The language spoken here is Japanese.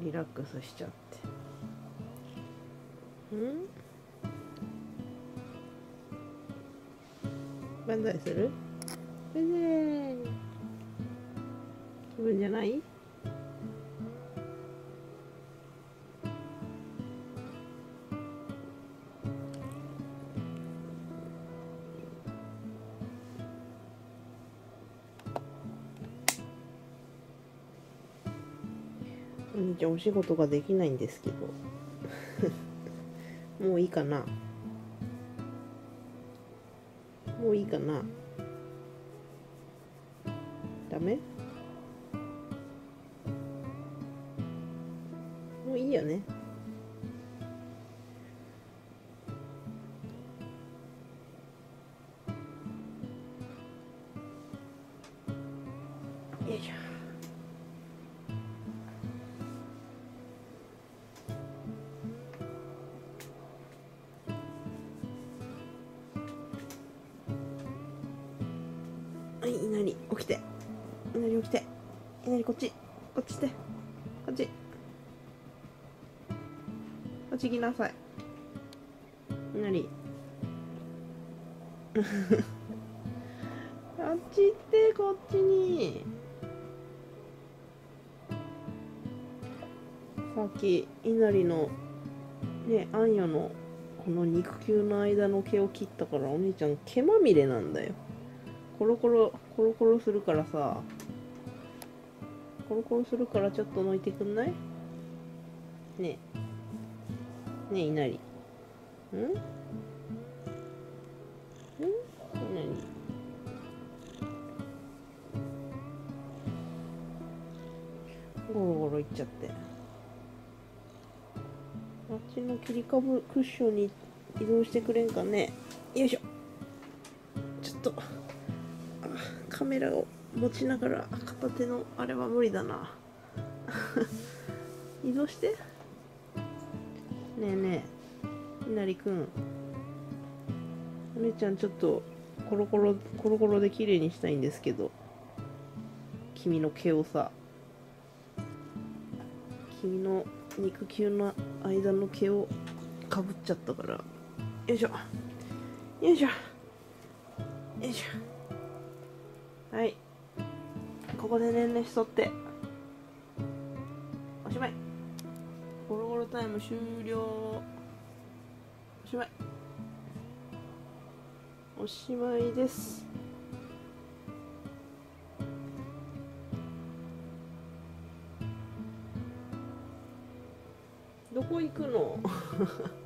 リラックスしちゃって。万歳する？万歳。気分じゃない？お兄ちゃんお仕事ができないんですけどもういいかな？もういいかな？ダメ？もういいよね。よいしょ。はい、いなり起きて、いなり起きて、いなりこっち、こっち来て、こっち、こっち来なさい。いなりあっち行って、こっちに。さっきいなりのね、あんよのこの肉球の間の毛を切ったから、お兄ちゃん毛まみれなんだよ。コロコロコロコロするからさ、コロコロするからちょっと抜いてくんない？ねえねえ、いなり、いなり、ゴロゴロいっちゃって、あっちの切り株クッションに移動してくれんかね。よいしょ。ちょっとカメラを持ちながら片手のあれは無理だな移動して。ねえねえ、いなりくん、お姉ちゃんちょっとコロコロコロコロで綺麗にしたいんですけど、君の毛をさ、君の肉球の間の毛をかぶっちゃったから。よいしょよいしょよいしょ。はい、ここでねんねしとっておしまい。ゴロゴロタイム終了。おしまい、おしまいです。どこ行くの